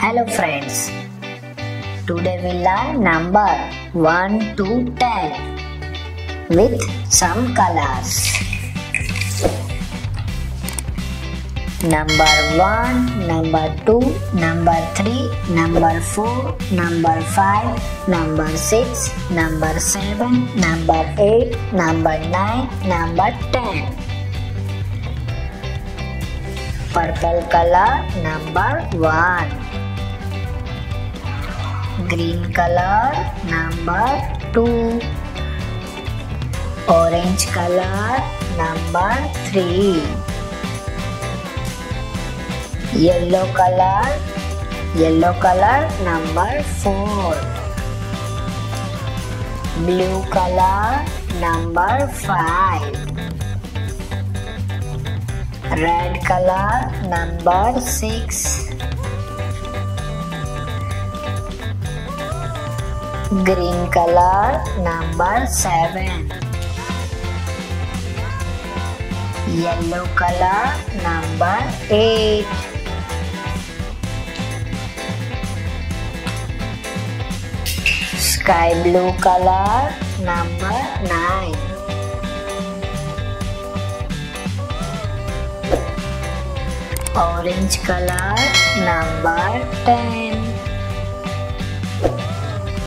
Hello friends, today we learn number 1 to 10 with some colors. Number 1, number 2, number 3, number 4, number 5, number 6, number 7, number 8, number 9, number 10. Purple color, number 1. Green color, number 2. Orange color, number 3. Yellow color, number 4. Blue color, number 5. Red color, number 6. Green color, number 7. Yellow color, number 8. Sky blue color, number 9. Orange color, number 10.